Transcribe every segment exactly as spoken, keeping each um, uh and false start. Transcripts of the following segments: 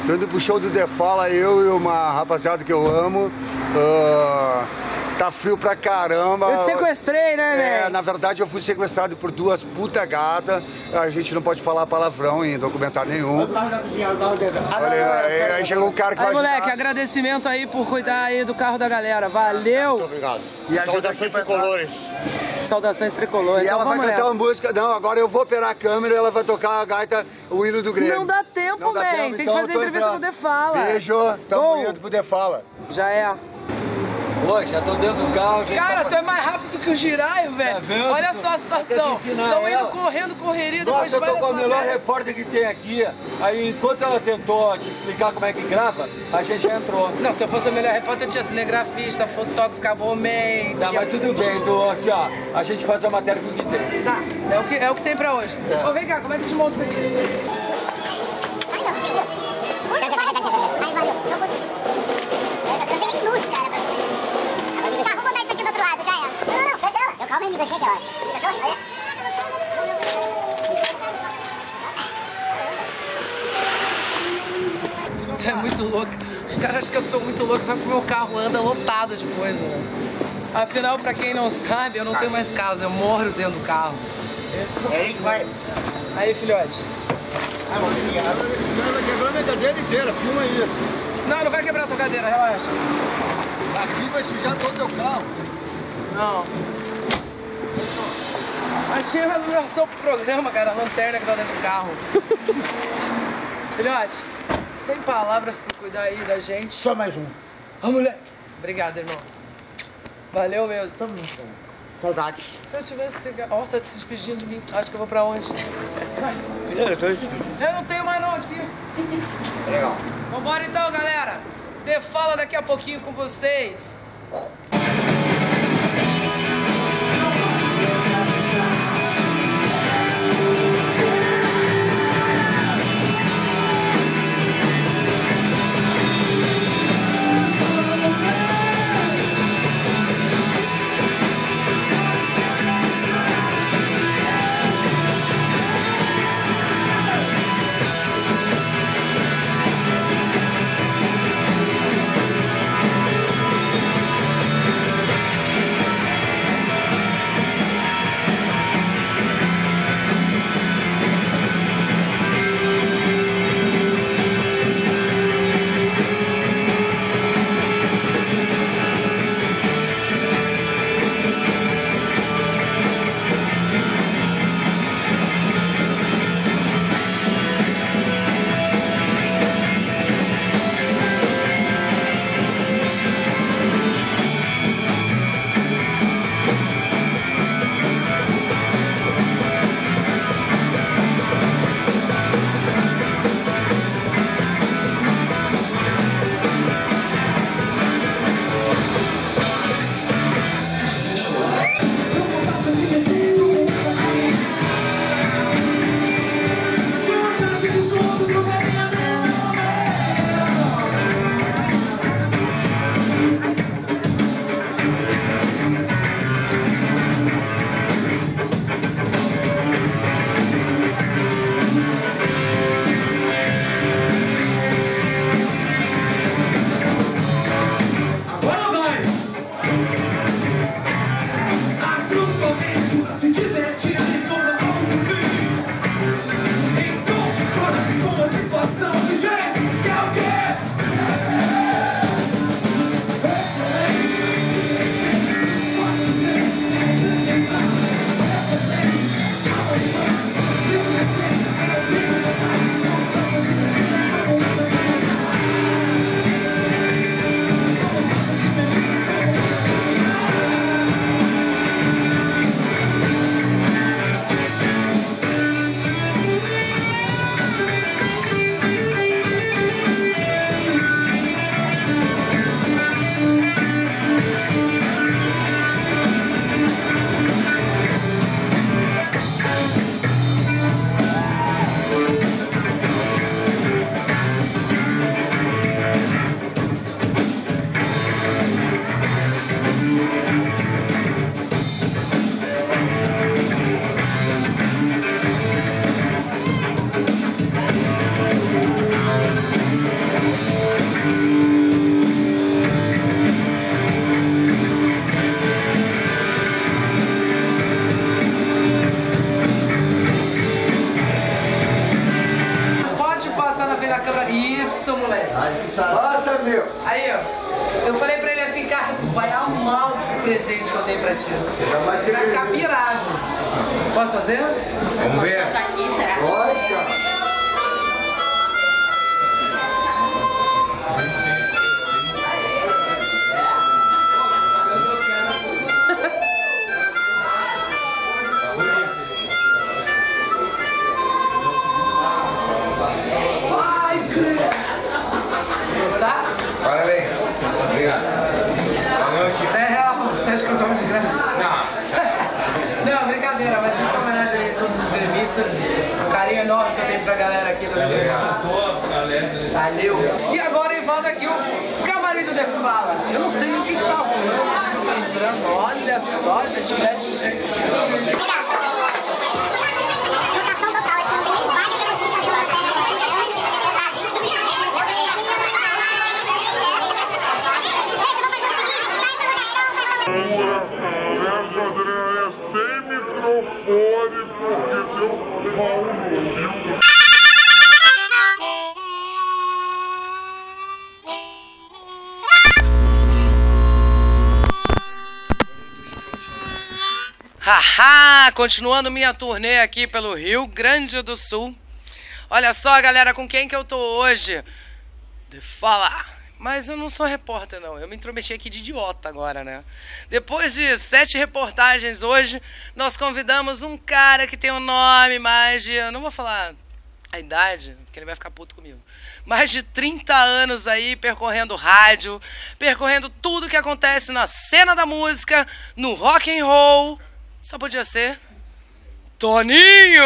Tô indo pro show do The Fala, eu e uma rapaziada que eu amo. Uh, tá frio pra caramba. Eu te sequestrei, né, velho? É, na verdade eu fui sequestrado por duas puta gatas. A gente não pode falar palavrão em documentário nenhum. Olha, aí, aí chegou um cara que aí, vai moleque, ajudar. agradecimento aí por cuidar aí do carro da galera. Valeu! Muito obrigado. E ajuda aqui pra colores. Saudações tricolores. E então, ela vai vamos cantar nessa. uma música. Não, agora eu vou operar a câmera e ela vai tocar a gaita, o hino do Grêmio. Não dá tempo, Não dá man. tempo, Tem que então fazer eu tô entrevista entrando. no The Fala. Beijo, tamo Gol. indo pro The Fala. Já é. Oi, já tô dentro do carro. Já Cara, tá... tu é mais rápido que o Giraio, velho. Tá vendo? Olha só a situação. Estão indo ela. correndo, correria, depois Nossa, eu tô várias com a melhor matérias. repórter que tem aqui. Aí, enquanto ela tentou te explicar como é que grava, a gente já entrou. Não, se eu fosse o melhor repórter, eu tinha cinegrafista, fotógrafo, cabomem. Tá, mas tudo bem, então assim, ó, a gente faz a matéria com o que tem. Tá, é o que, é o que tem pra hoje. É. Ô, vem cá, como é que te monta isso aqui? Calma aí, me deixa aqui, ó. Deixou? Aí. Tu é muito louco. Os caras acham que eu sou muito louco, só que o meu carro anda lotado de coisa, né? Afinal, pra quem não sabe, eu não tenho mais casa, eu moro dentro do carro. É aí que vai. Aí, filhote. Ah, mas vai quebrar minha cadeira inteira, filma isso. Não, não vai quebrar essa cadeira, relaxa. Aqui vai sujar todo o teu carro. Não. Achei uma iluminação pro programa, cara, a lanterna que tá dentro do carro. Filhote, sem palavras pra cuidar aí da gente. Só mais um. Ô, moleque. Obrigado, irmão. Valeu mesmo. Saudades. Se eu tivesse... Ó, tá se despedindo de mim. Acho que eu vou pra onde? Eu não tenho mais não aqui. Legal. Vambora então, galera. The Fala daqui a pouquinho com vocês. você ver. Aí, ó. Eu falei pra ele assim, cara, tu vai amar o presente que eu tenho pra ti. Você jamais Vai queria ficar ver. pirado. Posso fazer? Vamos ver. Aqui, será? Pode, cara. Gostasse? Parabéns. Obrigado. Boa noite. É real, você acha que eu tomo de graça? Não. Não, brincadeira, mas isso é homenagem aí a todos os gremistas. Um carinho enorme que eu tenho pra galera aqui do Rio Grande do Sul. Valeu. E agora em volta aqui o camarim do The Fala. Eu não sei nem o que que tá rolando, mas eu tô entrando. Olha só, gente, que é chique. Lotação total, acho que não tem nem vaga pra Essa Andréia é sem microfone porque deu pau no rio. Haha, continuando minha turnê aqui pelo Rio Grande do Sul. Olha só, galera, com quem que eu tô hoje? The Fala. Mas eu não sou repórter, não. Eu me intrometi aqui de idiota agora, né? Depois de sete reportagens hoje, nós convidamos um cara que tem um nome mais de... Eu não vou falar a idade, porque ele vai ficar puto comigo. Mais de trinta anos aí, percorrendo rádio, percorrendo tudo que acontece na cena da música, no rock and roll. Só podia ser... Toninho!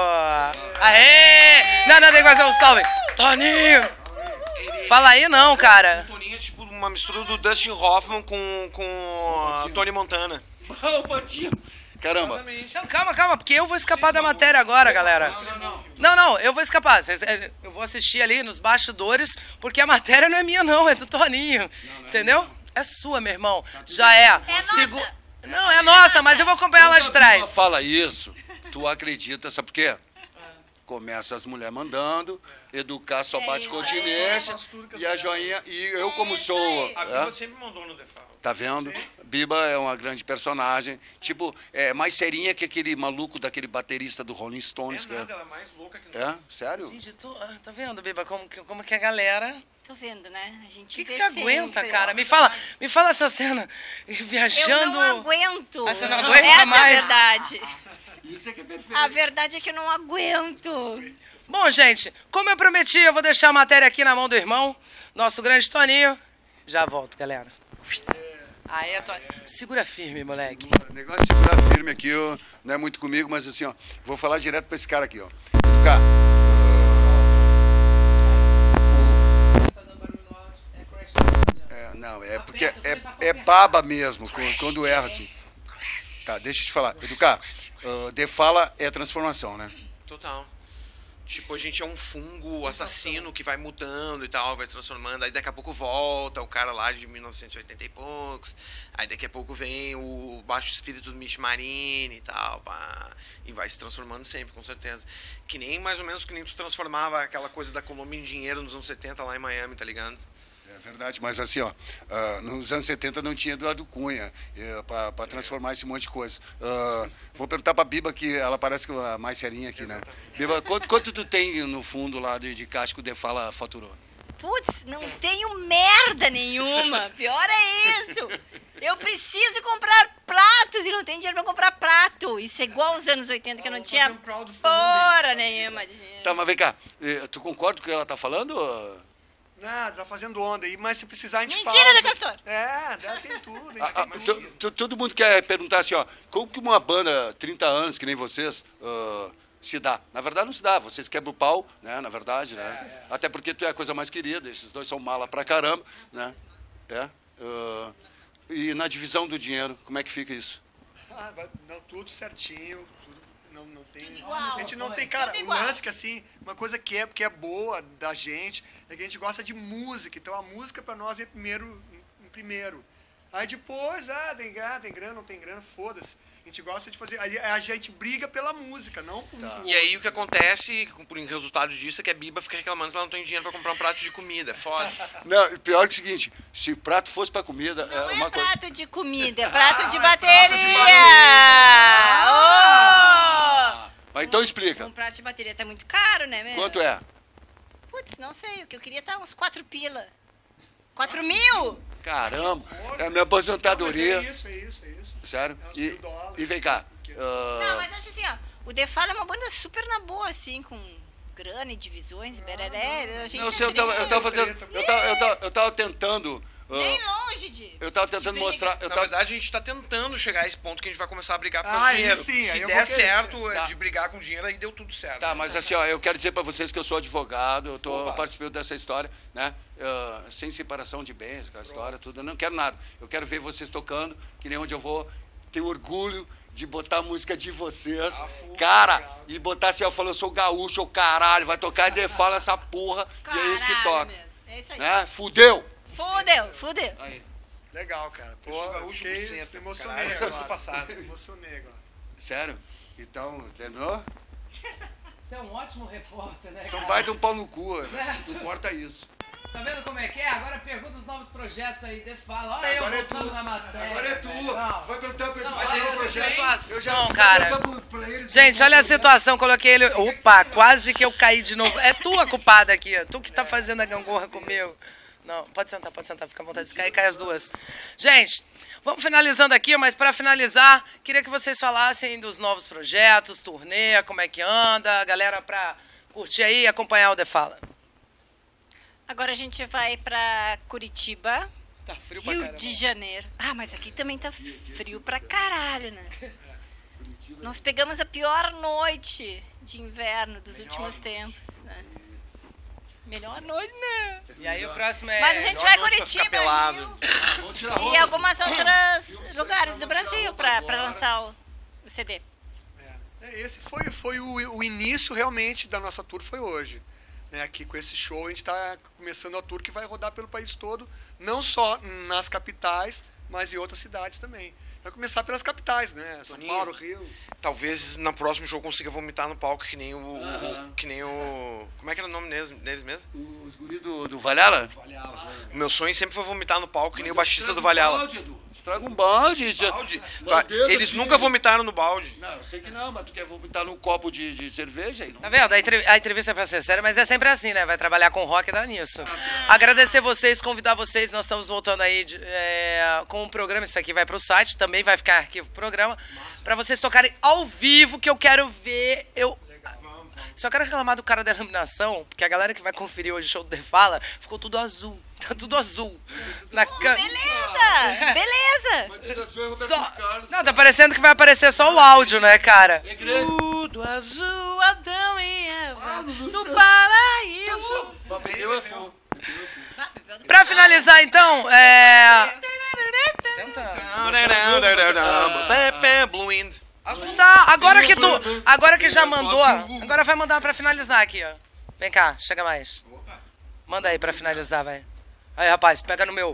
Aê! Não, não, tem que fazer um salve. Toninho! Fala aí não, cara. O Toninho é tipo uma mistura do Dustin Hoffman com, com a Tony Montana. O Patinho. Caramba. Não, calma, calma, porque eu vou escapar da matéria agora, galera. Não, não, não. Não, não, eu vou escapar. Eu vou assistir ali nos bastidores, porque a matéria não é minha, não, é do Toninho. Entendeu? É sua, meu irmão. Já é. É Segu... nossa. Não, é nossa, mas eu vou acompanhar lá de trás. Fala isso, tu acredita, sabe por quê? Começa as mulheres mandando, educar só bate continência, e a joinha, e eu como sou... A é, Biba sempre mandou no The Fala. tá vendo? Biba é uma grande personagem, tipo, é mais serinha que aquele maluco daquele baterista do Rolling Stones. É que nada, ela é mais louca que é, sério? Gente, tô... ah, tá vendo, Biba, como que, como que a galera... Tô vendo, né? A gente O que, que vê você aguenta, sempre. cara? Me fala, me fala essa cena, viajando... Eu não aguento. Ah, você não aguenta Essa mais? é a verdade. Isso é que é perfeito. A verdade é que eu não aguento. Bom, gente, como eu prometi, eu vou deixar a matéria aqui na mão do irmão, nosso grande Toninho. Já volto, galera. Aí, Toninho. Segura firme, moleque. O negócio de segurar firme aqui, ó, não é muito comigo, mas assim, ó, vou falar direto pra esse cara aqui, ó. Cara, é, não, é porque é, é baba mesmo, quando, quando erra assim. Tá, deixa eu te falar. Educar, uh, The Fala é transformação, né? Total. Tipo, a gente é um fungo assassino que vai mudando e tal, vai transformando. Aí daqui a pouco volta o cara lá de mil novecentos e oitenta e poucos. Aí daqui a pouco vem o baixo espírito do Mitch Marine e tal. Pá, e vai se transformando sempre, com certeza. Que nem mais ou menos que nem tu transformava aquela coisa da Colômbia em dinheiro nos anos setenta lá em Miami, tá ligado? É verdade, mas assim, ó, uh, nos anos setenta não tinha Eduardo Cunha uh, para transformar esse monte de coisa. Uh, vou perguntar para a Biba, que ela parece que é a mais serinha aqui, né? Biba, quanto, quanto tu tem no fundo lá de, de caixa que o The Fala faturou? Putz, não tenho merda nenhuma. Pior é isso. Eu preciso comprar pratos e não tenho dinheiro pra comprar prato. Isso é igual aos anos oitenta, que eu não tinha porra nenhuma de dinheiro. Tá, mas vem cá, eh, tu concorda com o que ela tá falando? Nada, tá fazendo onda aí, mas se precisar a gente Mentira, fala. da Castor. É, dá, tem tudo, a gente Ah, ah, tem to- to- todo mundo quer perguntar assim, ó, como que uma banda, trinta anos, que nem vocês, ah, se dá? Na verdade não se dá, vocês quebram o pau, né, na verdade, né? Até porque tu é a coisa mais querida, esses dois são mala pra caramba, né? É. ah, e na divisão do dinheiro, como é que fica isso? Ah, vai- não, tudo certinho, tudo, não, não tem... igual. A gente não tem, cara, Tudo o igual. lance que assim, uma coisa que é, que é boa da gente, é que a gente gosta de música, então a música pra nós é primeiro, em, em primeiro. Aí depois, ah, tem grana, tem grana, não tem grana, foda-se. A gente gosta de fazer. A, a gente briga pela música, não por. Tá. E aí o que acontece, por resultado disso, é que a Biba fica reclamando que ela não tem dinheiro pra comprar um prato de comida. É foda. Não, pior que o seguinte, se o prato fosse pra comida, Não é é uma coisa. prato de comida, é prato de bateria. prato de bateria. Oh! Mas então explica. Um prato de bateria tá muito caro, né, mesmo? Quanto é? Putz, não sei, o que eu queria tá uns quatro pila. Quatro mil? Caramba, é a minha Não, aposentadoria. mas é isso, é isso, é isso. Sério? É uns E, mil dólares. e vem cá. ah, Não, mas acho assim, ó, o The Fala é uma banda super na boa, assim, com grana e divisões, bereré, a gente não é sei, eu tava, eu tava fazendo. Eu tava, eu tava, eu tava tentando. ah, bem longe de... eu tava tentando de mostrar. briga. Eu Na tava, verdade, a gente tá tentando chegar a esse ponto que a gente vai começar a brigar por Ah, causa do aí dinheiro. sim, aí Se eu der vou querer. certo Tá. de brigar com dinheiro, aí deu tudo certo. Tá, mas assim, ó, eu quero dizer pra vocês que eu sou advogado, eu tô Opa. participando dessa história, né? ah, sem separação de bens, aquela história, tudo. Eu não quero nada. Eu quero ver vocês tocando, que nem onde eu vou. Tenho orgulho de botar a música de vocês. Cara, e botar assim, ó, falando, eu sou gaúcho, ô caralho, vai tocar e The Fala essa porra, e é isso que Caralho toca. mesmo, é isso aí. Né? Fudeu! Fudeu, fudeu. Aí. Legal, cara. Pô, Eu sou gaúcho fiquei- buceta, emocionei caralho, agora. eu sou passado. Emocionei agora. Sério? Então, terminou? Você é um ótimo repórter, né, São cara? baita um pau no cu, não importa isso. Tá vendo como é que é? Agora pergunta os novos projetos aí, The Fala. Olha Agora eu é voltando tu. na matéria. Agora é tu. velho. Não. Tu vai perguntar pra ele, Não, mas olha ele é a projeto. situação, vou cara. perguntar pra ele. Gente, olha a situação, coloquei ele. Opa, quase que eu caí de novo. É tu a culpada aqui, tu que tá fazendo a gangorra comigo. Não, pode sentar, pode sentar, fica à vontade de cair, cai as duas. Gente, vamos finalizando aqui, mas para finalizar, queria que vocês falassem dos novos projetos, turnê, como é que anda, a galera pra curtir aí e acompanhar o The Fala. Agora a gente vai pra Curitiba, Tá frio pra Rio caramba. de Janeiro. Ah, mas aqui também tá frio pra caralho, né? Nós pegamos a pior noite de inverno dos últimos tempos, né? Melhor noite, né? E aí o próximo é... Mas a gente vai Curitiba, pelado. Rio, e algumas outras lugares do Brasil pra, pra lançar o, o C D. É, esse foi, foi o, o início realmente da nossa tour, foi hoje. Né, aqui com esse show a gente está começando a tour que vai rodar pelo país todo, não só nas capitais, mas em outras cidades também. Vai começar pelas capitais, né? São Toninho. Paulo, Rio. Talvez no próximo show eu consiga vomitar no palco, que nem o. o- que nem o. Como é que era o nome deles, deles mesmo? Os guris do, do Valhalla? O meu sonho sempre foi vomitar no palco, que nem o baixista do Valhalla. Traga um balde. já- Balde? Bandeira Eles aqui. nunca vomitaram no balde. Não, eu sei que não, mas tu quer vomitar num copo de, de cerveja aí? Tá vendo? A, entrev- a entrevista é pra ser séria, mas é sempre assim, né? Vai trabalhar com rock e dá nisso. Agradecer vocês, convidar vocês. Nós estamos voltando aí de- é, com um programa. Isso aqui vai pro site, também vai ficar arquivo pro programa. Pra vocês tocarem ao vivo, que eu quero ver. Eu só quero reclamar do cara da iluminação, porque a galera que vai conferir hoje o show do The Fala ficou tudo azul. Tá tudo azul. Na ca... Beleza, beleza. Só... Não, tá parecendo que vai aparecer só o áudio, né, cara? Tudo azul, Adão e Eva, no paraíso. Eu é fogo. Pra finalizar, então, é... Blue Wind. Tá, agora que tu... Agora que já mandou, agora vai mandar pra finalizar aqui, ó. Vem cá, chega mais. Manda aí pra finalizar, vai. Aí, rapaz, pega no meu.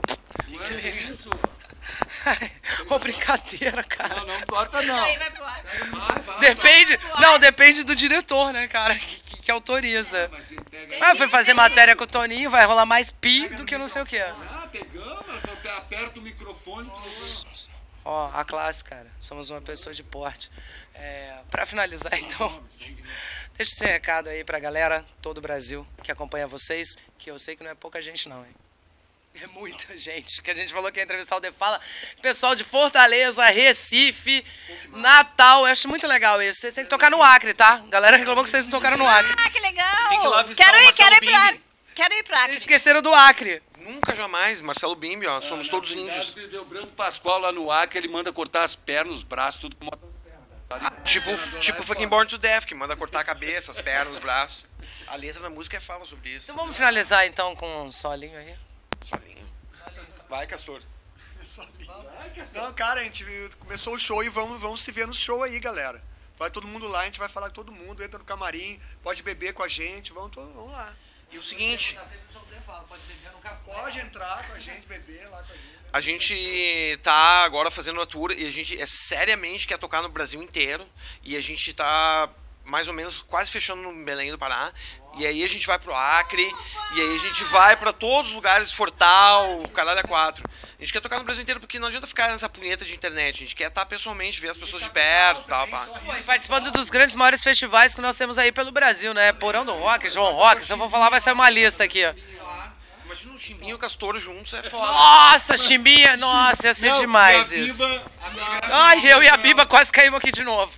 Ô, brincadeira, cara. Não, não importa não. Aí vai pro ar. Depende... Não, depende do diretor, né, cara, que, que- que autoriza. Ah, foi fazer matéria com o Toninho, vai rolar mais pi do que não sei o quê. Ah, pegamos, só aperta o microfone. Ó, a classe, cara. Somos uma pessoa de porte. É, pra finalizar, então, deixa esse recado aí pra galera, todo o Brasil, que acompanha vocês, que eu sei que não é pouca gente não, hein? É muita gente, que a gente falou que ia entrevistar o The Fala. Pessoal de Fortaleza, Recife, Natal, eu acho muito legal isso. Vocês têm que tocar no Acre, tá? A galera reclamou que vocês não tocaram no Acre. Ah, que legal. Tem que ir lá visitar Quero o ir, Marcelo quero ir pro ar. Bimbi. Quero ir pra Vocês Acre. esqueceram do Acre. Nunca jamais, Marcelo Bimbi, ó, somos todos índios. Deu Brando Pascoal lá no Acre, ele manda cortar as pernas, os braços, tudo com uma... Tipo, tipo fucking Born to Death, que manda cortar a cabeça, as pernas, os braços. A letra da música fala sobre isso. Então vamos finalizar então com um solinho aí. Solinho. Vai, Castor. Não, cara, a gente começou o show e vamos, vamos se ver no show aí, galera. Vai todo mundo lá, a gente vai falar com todo mundo, entra no camarim, pode beber com a gente, vamos, todo, vamos lá. E o seguinte... Pode entrar com a gente, beber lá com a gente. A gente tá agora fazendo a tour e a gente é seriamente quer tocar no Brasil inteiro. E a gente tá mais ou menos quase fechando no Belém do Pará. E aí a gente vai pro Acre. E aí a gente vai pra todos os lugares, Fortal, Caralho A quatro. A gente quer tocar no Brasil inteiro porque não adianta ficar nessa punheta de internet. A gente quer estar pessoalmente, ver as pessoas de perto e tal. Pá. Pô, e participando dos grandes, maiores festivais que nós temos aí pelo Brasil, né? Porão do Rock, João Rock. Se eu for falar, vai sair uma lista aqui. Imagina o Chimbinho e o Castor juntos, é foda. Nossa, Chimbinha! Nossa, ia ser demais isso. Ai, eu e a Biba quase caímos aqui de novo.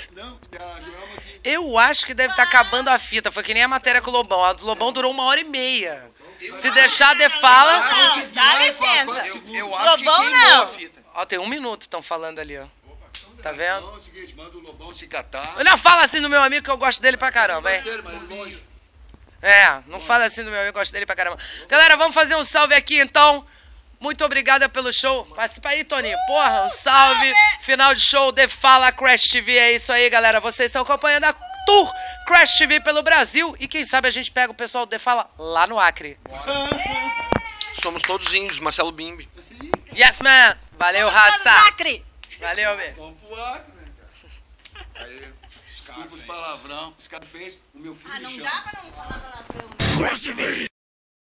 Eu acho que deve estar acabando a fita. Foi que nem a matéria com o Lobão. A do Lobão durou uma hora e meia. Se deixar de fala... Não, dá licença. Eu, eu acho Lobão que queimou não. a fita. Ó, tem um minuto, estão falando ali, ó. Tá vendo? Então é o seguinte, manda o Lobão se catar. Não fala assim do meu amigo que eu gosto dele pra caramba, hein? É, não fala assim do meu amigo, eu gosto dele pra caramba. Galera, vamos fazer um salve aqui, então. Muito obrigada pelo show. Participa aí, Toninho. Porra, um salve. Final de show, The Fala Crash T V. É isso aí, galera. Vocês estão acompanhando a Tour Crash T V pelo Brasil. E quem sabe a gente pega o pessoal do The Fala lá no Acre. Somos todos índios, Marcelo Bimbi. Yes, man. Valeu, raça. Acre. Valeu, mesmo. Vamos pro Acre, né, cara? Aí, desculpa os palavrão. Scarface, o meu filho Ah, me não chama. dá pra não falar palavrão.